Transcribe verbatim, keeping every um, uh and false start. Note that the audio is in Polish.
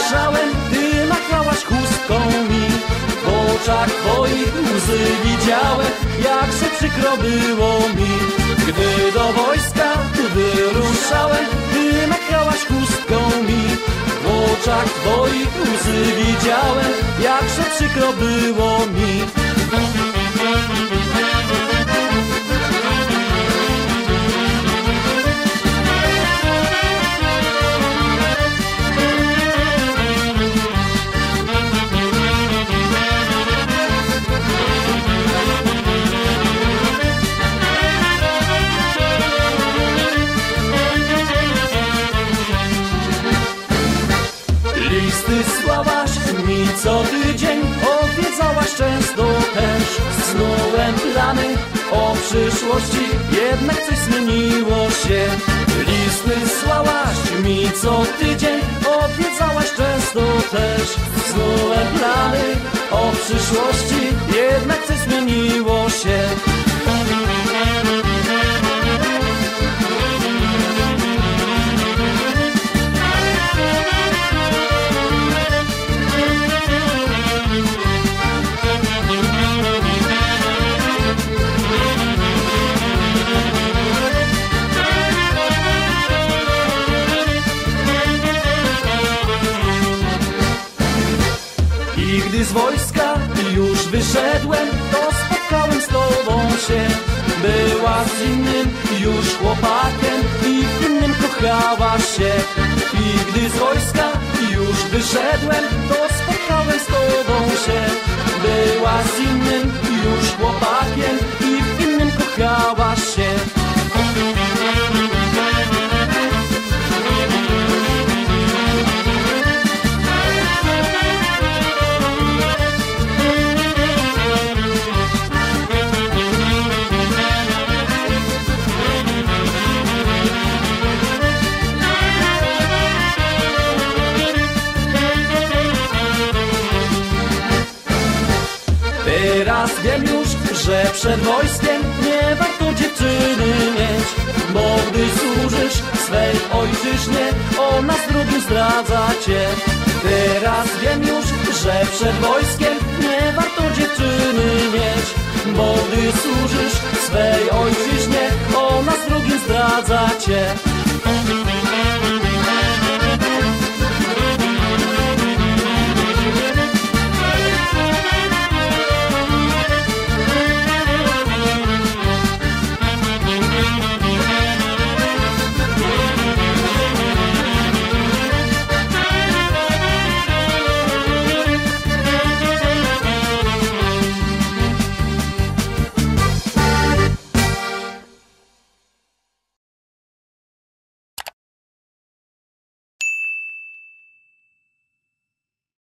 ruszałem, ty machałaś chustką mi. W oczach twoich łzy widziałem, jakże przykro było mi. Gdy do wojska wyruszałem, ty machałaś chustką mi. W oczach twoich łzy widziałem, jakże przykro było mi. Listy słałaś mi co tydzień, odwiedzałaś często też. Snułem plany o przyszłości, jednak coś zmieniło się. Listy słałaś mi co tydzień, odwiedzałaś często też. Snułem plany o przyszłości, jednak coś zmieniło się. I gdy z wojska już wyszedłem, to spotkałem z tobą się. Była z innym już chłopakiem i w innym kochałaś się. I gdy z wojska już wyszedłem, to spotkałem z tobą się. Była z innym już chłopakiem i w innym kochałaś się. Teraz wiem już, że przed wojskiem nie warto dziewczyny mieć, bo gdy służysz swej ojczyźnie, ona z drugim zdradza cię. Teraz wiem już, że przed wojskiem nie warto dziewczyny mieć, bo gdy służysz swej ojczyźnie, ona z drugim zdradza cię.